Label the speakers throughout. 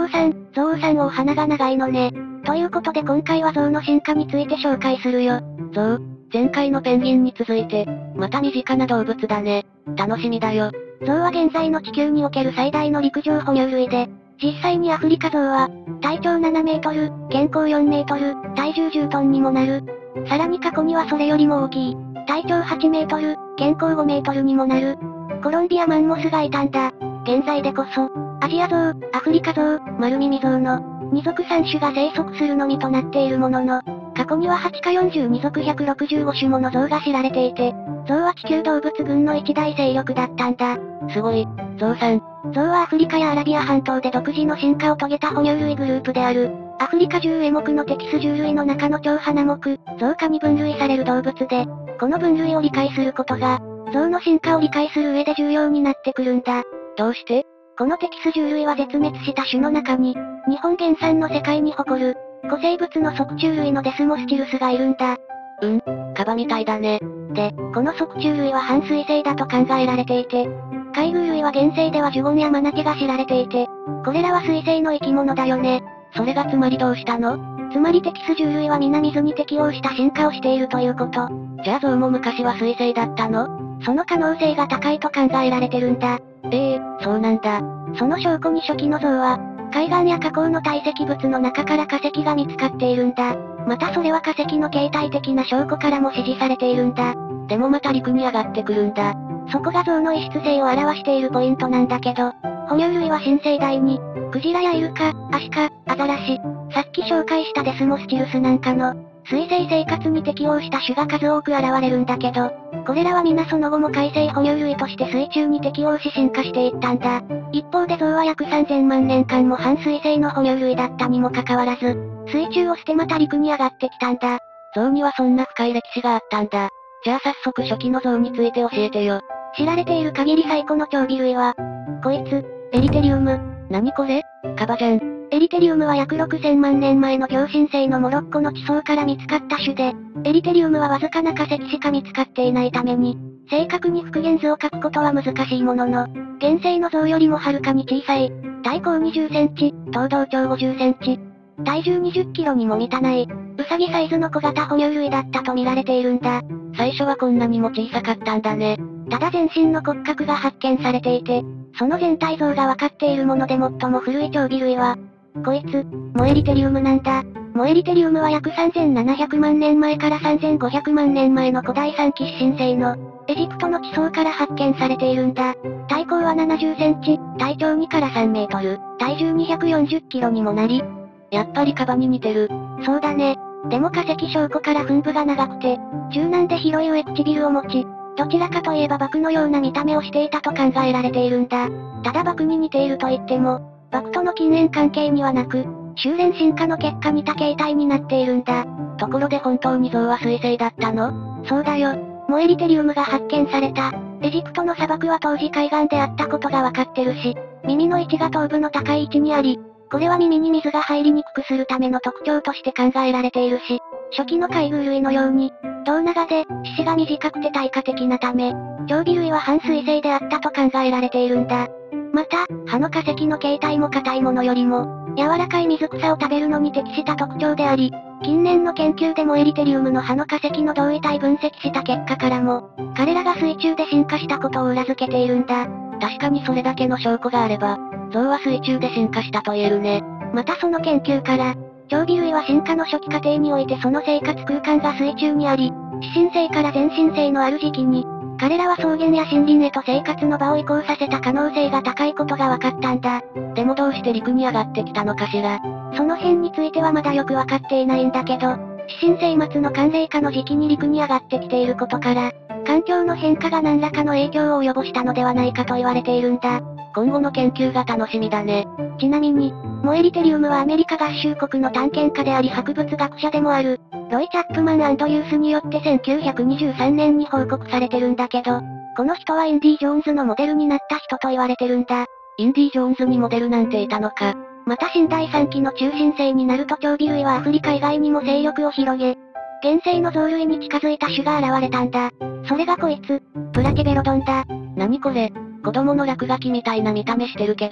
Speaker 1: 象さん王鼻が長いのね。ということで今回は象の進化について紹介するよ。
Speaker 2: 象、前回のペンギンに続いて、また身近な動物だね。楽しみだよ。
Speaker 1: 象は現在の地球における最大の陸上哺乳類で、実際にアフリカゾウは、体長7メートル、健康4メートル、体重10トンにもなる。さらに過去にはそれよりも大きい、体長8メートル、健康5メートルにもなる。コロンビアマンモスがいたんだ。現在でこそ、アジアゾウ、アフリカゾウ、丸耳ゾウの、2属3種が生息するのみとなっているものの、過去には8か42属165種ものゾウが知られていて、ゾウは地球動物群の一大勢力だったんだ。
Speaker 2: すごい、ゾウさん。
Speaker 1: ゾウはアフリカやアラビア半島で独自の進化を遂げた哺乳類グループである。アフリカ獣エ目のテキス獣類の中の超花目、ゾウ科に分類される動物で、この分類を理解することが、ゾウの進化を理解する上で重要になってくるんだ。
Speaker 2: どうして？
Speaker 1: このテキス獣類は絶滅した種の中に、日本原産の世界に誇る、古生物の側虫類のデスモスチルスがいるんだ。
Speaker 2: カバみたいだね。
Speaker 1: で、この側虫類は半水生だと考えられていて、海偶類は原生ではジュゴンやマナティが知られていて、これらは水生の生き物だよね。
Speaker 2: それがつまりどうしたの？
Speaker 1: つまりテキス獣類は皆水に適応した進化をしているということ。
Speaker 2: じゃあゾウも昔は水生だったの？
Speaker 1: その可能性が高いと考えられてるんだ。
Speaker 2: そうなんだ。
Speaker 1: その証拠に初期のゾウは、海岸や河口の堆積物の中から化石が見つかっているんだ。またそれは化石の形態的な証拠からも支持されているんだ。
Speaker 2: でもまた陸に上がってくるんだ。
Speaker 1: そこがゾウの異質性を表しているポイントなんだけど、哺乳類は新生代に、クジラやイルカ、アシカ、アザラシ、さっき紹介したデスモスチルスなんかの、水生生活に適応した種が数多く現れるんだけど、これらは皆その後も海生哺乳類として水中に適応し進化していったんだ。一方でゾウは約3000万年間も半水生の哺乳類だったにもかかわらず、水中を捨てまた陸に上がってきたんだ。
Speaker 2: ゾウにはそんな深い歴史があったんだ。じゃあ早速初期のゾウについて教えてよ。
Speaker 1: 知られている限り最古の長尾類は、こいつ、エリテリウム。
Speaker 2: 何これ？カバじゃん。
Speaker 1: エリテリウムは約6000万年前の超新星のモロッコの地層から見つかった種で、エリテリウムはわずかな化石しか見つかっていないために、正確に復元図を書くことは難しいものの、現生の像よりもはるかに小さい、体高20センチ、頭動長50センチ、体重20キロにも満たない、ウサギサイズの小型哺乳類だったと見られているんだ。
Speaker 2: 最初はこんなにも小さかったんだね。
Speaker 1: ただ全身の骨格が発見されていて、その全体像がわかっているもので最も古い長尾類は、こいつ、モエリテリウムなんだ。モエリテリウムは約3700万年前から3500万年前の古代三紀新生の、エジプトの地層から発見されているんだ。体高は70センチ、体長2から3メートル、体重240キロにもなり、
Speaker 2: やっぱりカバに似てる。
Speaker 1: そうだね。でも化石証拠から吻部が長くて、柔軟で広い上唇を持ち、どちらかといえばバクのような見た目をしていたと考えられているんだ。ただバクに似ていると言っても、バクとの近縁関係にはなく、修練進化の結果似た形態になっているんだ。
Speaker 2: ところで本当にゾウは水生だったの？
Speaker 1: そうだよ。モエリテリウムが発見された、エジプトの砂漠は当時海岸であったことがわかってるし、耳の位置が頭部の高い位置にあり、これは耳に水が入りにくくするための特徴として考えられているし、初期の海偶類のように、胴長で、四肢が短くて耐火的なため、長尾類は半水生であったと考えられているんだ。また、歯の化石の形態も硬いものよりも、柔らかい水草を食べるのに適した特徴であり、近年の研究でもエリテリウムの歯の化石の同位体分析した結果からも、彼らが水中で進化したことを裏付けているんだ。
Speaker 2: 確かにそれだけの証拠があれば、ゾウは水中で進化したと言えるね。
Speaker 1: またその研究から、長尾類は進化の初期過程においてその生活空間が水中にあり、始新生から全新生のある時期に、彼らは草原や森林へと生活の場を移行させた可能性が高いことが分かったんだ。
Speaker 2: でもどうして陸に上がってきたのかしら。
Speaker 1: その辺についてはまだよく分かっていないんだけど、始新生末の寒冷化の時期に陸に上がってきていることから、環境の変化が何らかの影響を及ぼしたのではないかと言われているんだ。
Speaker 2: 今後の研究が楽しみだね。
Speaker 1: ちなみに、モエリテリウムはアメリカ合衆国の探検家であり博物学者でもある、ロイ・チャップマン&ユースによって1923年に報告されてるんだけど、この人はインディ・ジョーンズのモデルになった人と言われてるんだ。
Speaker 2: インディ・ジョーンズにモデルなんていたのか。
Speaker 1: また新第3期の中新世になると長尾類はアフリカ以外にも勢力を広げ、現生の象類に近づいた種が現れたんだ。それがこいつ、プラケベロドンだ。
Speaker 2: 何これ、子供の落書きみたいな見た目してるけど。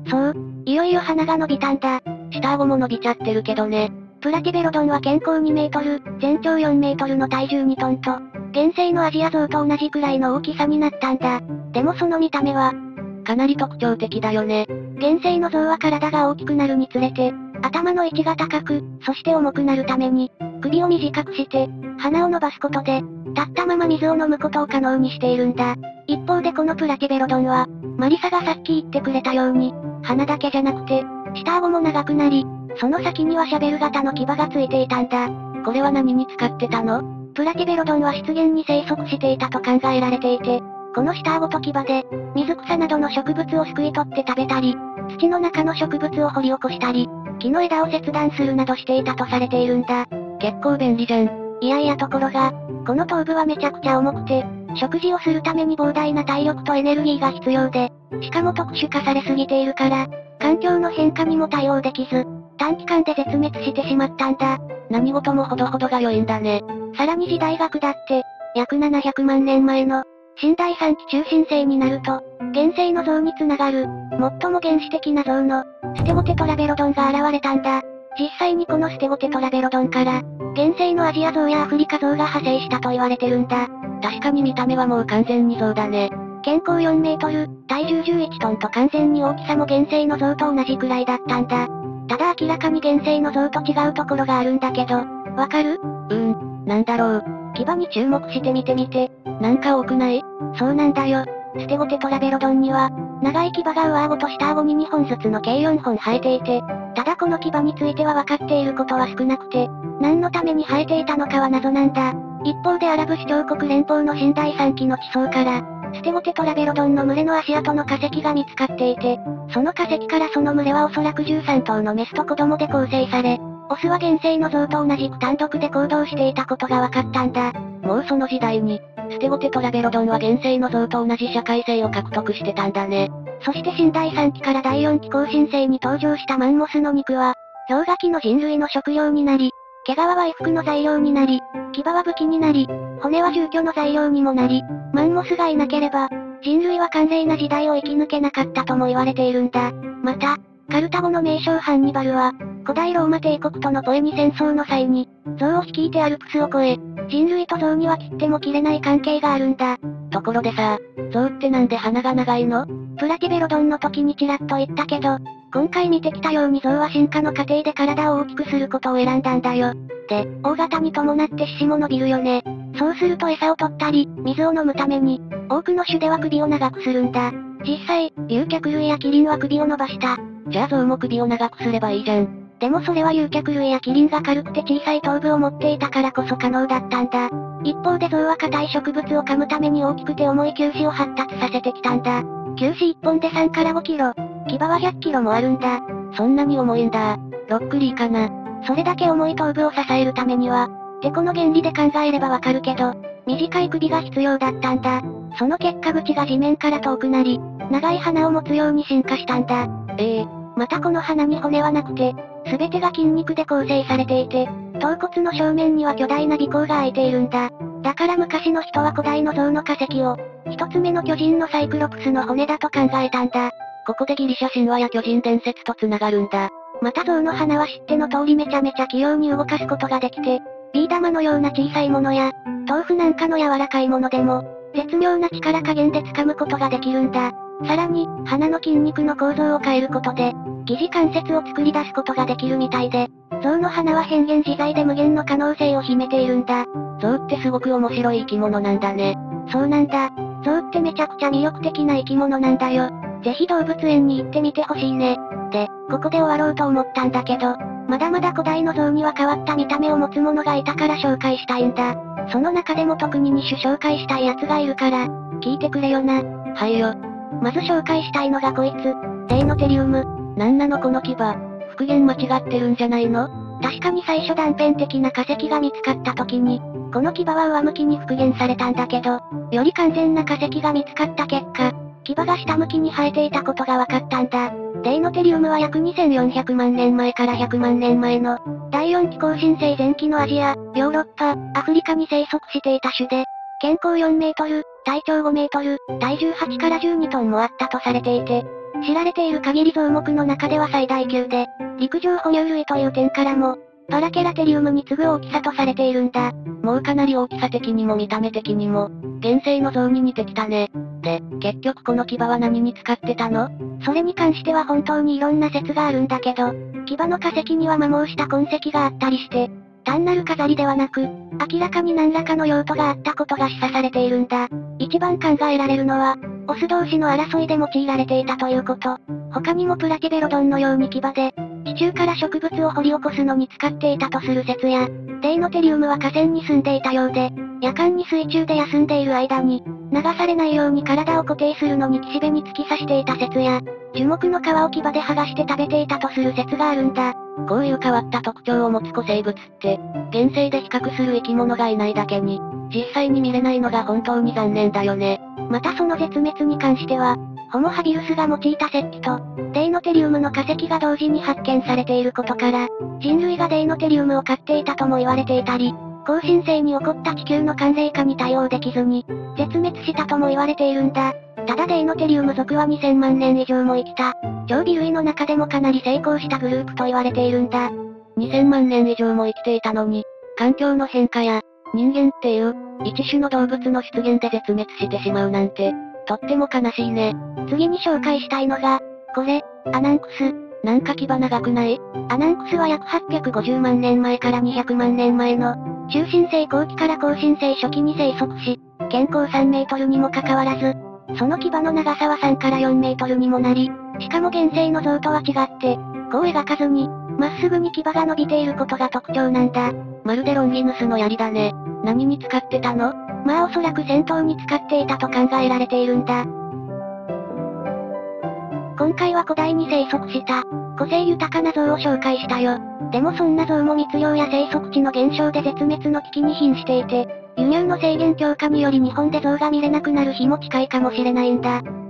Speaker 1: そう、いよいよ鼻が伸びたんだ。
Speaker 2: 下顎も伸びちゃってるけどね。
Speaker 1: プラティベロドンは健康2メートル、全長4メートルの体重2トンと、現生のアジアゾウと同じくらいの大きさになったんだ。でもその見た目は、
Speaker 2: かなり特徴的だよね。
Speaker 1: 現生のゾウは体が大きくなるにつれて、頭の位置が高く、そして重くなるために、首を短くして、鼻を伸ばすことで、立ったまま水を飲むことを可能にしているんだ。一方でこのプラティベロドンは、マリサがさっき言ってくれたように、鼻だけじゃなくて、下顎も長くなり、その先にはシャベル型の牙がついていたんだ。
Speaker 2: これは何に使ってたの？
Speaker 1: プラティベロドンは湿原に生息していたと考えられていて、この下顎と牙で、水草などの植物をすくい取って食べたり、土の中の植物を掘り起こしたり、木の枝を切断するなどしていたとされているんだ。
Speaker 2: 結構便利じゃん。
Speaker 1: いやいやところが、この頭部はめちゃくちゃ重くて、食事をするために膨大な体力とエネルギーが必要で、しかも特殊化されすぎているから、環境の変化にも対応できず、短期間で絶滅してしまったんだ。
Speaker 2: 何事もほどほどが良いんだね。
Speaker 1: さらに時代が下って、約700万年前の、新第三紀中新世になると、現生の像につながる、最も原始的な像の、ステゴテトラベロドンが現れたんだ。実際にこのステゴテトラベロドンから、現生のアジア像やアフリカ像が派生したと言われてるんだ。
Speaker 2: 確かに見た目はもう完全に像だね。
Speaker 1: 健康4メートル、体重11トンと完全に大きさも現生の像と同じくらいだったんだ。ただ明らかに現生の像と違うところがあるんだけど、わかる？
Speaker 2: なんだろう。
Speaker 1: 牙に注目してみてみて。
Speaker 2: なんか多くない？
Speaker 1: そうなんだよ。ステゴテトラベロドンには、長い牙が上顎と下顎に2本ずつの計4本生えていて、ただこの牙については分かっていることは少なくて、何のために生えていたのかは謎なんだ。一方でアラブ首長国連邦の新第三紀の地層から、ステゴテトラベロドンの群れの足跡の化石が見つかっていて、その化石からその群れはおそらく13頭のメスと子供で構成され、オスは現生の像と同じく単独で行動していたことが分かったんだ。
Speaker 2: もうその時代に、ステゴテトラベロドンは現生の像と同じ社会性を獲得してたんだね。
Speaker 1: そして新第三紀から第四紀後新世に登場したマンモスの肉は、氷河期の人類の食料になり、毛皮は衣服の材料になり、牙は武器になり、骨は住居の材料にもなり、マンモスがいなければ、人類は寒冷な時代を生き抜けなかったとも言われているんだ。また、カルタゴの名将ハンニバルは、古代ローマ帝国とのポエニ戦争の際に、象を率いてアルプスを越え、人類と象には切っても切れない関係があるんだ。
Speaker 2: ところでさ、象ってなんで鼻が長いの？
Speaker 1: プラティベロドンの時にちらっと言ったけど、今回見てきたように象は進化の過程で体を大きくすることを選んだんだよ。で、大型に伴って獅子も伸びるよね。そうすると餌を取ったり、水を飲むために、多くの種では首を長くするんだ。実際、竜脚類やキリンは首を伸ばした。
Speaker 2: じゃあ象も首を長くすればいいじゃん。
Speaker 1: でもそれは竜脚類やキリンが軽くて小さい頭部を持っていたからこそ可能だったんだ。一方で象は硬い植物を噛むために大きくて重い球歯を発達させてきたんだ。球歯1本で3から5キロ。牙は100キロもあるんだ。
Speaker 2: そんなに重いんだ。ロックリーかな。
Speaker 1: それだけ重い頭部を支えるためには、てこの原理で考えればわかるけど、短い首が必要だったんだ。その結果口が地面から遠くなり、長い鼻を持つように進化したんだ。またこの鼻に骨はなくて、すべてが筋肉で構成されていて、頭骨の正面には巨大な鼻孔が開いているんだ。だから昔の人は古代の象の化石を、一つ目の巨人のサイクロプスの骨だと考えたんだ。
Speaker 2: ここでギリシャ神話や巨人伝説と繋がるんだ。
Speaker 1: また象の鼻は知っての通りめちゃめちゃ器用に動かすことができて、ビー玉のような小さいものや、豆腐なんかの柔らかいものでも、絶妙な力加減で掴むことができるんだ。さらに、鼻の筋肉の構造を変えることで、疑似関節を作り出すことができるみたいで、象の鼻は変幻自在で無限の可能性を秘めているんだ。
Speaker 2: 象ってすごく面白い生き物なんだね。
Speaker 1: そうなんだ。象ってめちゃくちゃ魅力的な生き物なんだよ。ぜひ動物園に行ってみてほしいね。で、ここで終わろうと思ったんだけど、まだまだ古代の象には変わった見た目を持つ者がいたから紹介したいんだ。その中でも特に2種紹介したいやつがいるから、聞いてくれよな。
Speaker 2: はいよ。
Speaker 1: まず紹介したいのがこいつ。デイノテリウム。
Speaker 2: なんなのこの牙。復元間違ってるんじゃないの？
Speaker 1: 確かに最初断片的な化石が見つかった時に、この牙は上向きに復元されたんだけど、より完全な化石が見つかった結果、牙が下向きに生えていたことが分かったんだ。デイノテリウムは約2400万年前から100万年前の、第4紀後新世前期のアジア、ヨーロッパ、アフリカに生息していた種で、健康4メートル、体長5メートル、体重8から12トンもあったとされていて、 知られている限りゾウ目の中では最大級で、陸上哺乳類という点からも、パラケラテリウムに次ぐ大きさとされているんだ。
Speaker 2: もうかなり大きさ的にも見た目的にも、現世の象に似てきたね。で、結局この牙は何に使ってたの？
Speaker 1: それに関しては本当にいろんな説があるんだけど、牙の化石には摩耗した痕跡があったりして、単なる飾りではなく、明らかに何らかの用途があったことが示唆されているんだ。一番考えられるのは、オス同士の争いで用いられていたということ。他にもプラティベロドンのように牙で、地中から植物を掘り起こすのに使っていたとする説や、デイノテリウムは河川に住んでいたようで、夜間に水中で休んでいる間に、流されないように体を固定するのに岸辺に突き刺していた説や、樹木の皮を牙で剥がして食べていたとする説があるんだ。
Speaker 2: こういう変わった特徴を持つ古生物って、現世で比較する生き物がいないだけに、実際に見れないのが本当に残念だよね。
Speaker 1: またその絶滅に関しては、ホモハビルスが用いた石器と、デイノテリウムの化石が同時に発見されていることから、人類がデイノテリウムを飼っていたとも言われていたり、後進世に起こった地球の寒冷化に対応できずに、絶滅したとも言われているんだ。ただデイノテリウム属は2000万年以上も生きた、超微類の中でもかなり成功したグループと言われているんだ。
Speaker 2: 2000万年以上も生きていたのに、環境の変化や、人間っていう、一種の動物の出現で絶滅してしまうなんて、とっても悲しいね。
Speaker 1: 次に紹介したいのが、これ、アナンクス。
Speaker 2: なんか牙長くない？
Speaker 1: アナンクスは約850万年前から200万年前の、中新世後期から後新世初期に生息し、健康3メートルにもかかわらず、その牙の長さは3から4メートルにもなり、しかも現世の象とは違って、こう描かずに、まっすぐに牙が伸びていることが特徴なんだ。
Speaker 2: まるでロンギヌスの槍だね。何に使ってたの？
Speaker 1: まあおそらく戦闘に使っていたと考えられているんだ。今回は古代に生息した、個性豊かな象を紹介したよ。でもそんな象も密猟や生息地の減少で絶滅の危機に瀕していて、輸入の制限強化により日本で象が見れなくなる日も近いかもしれないんだ。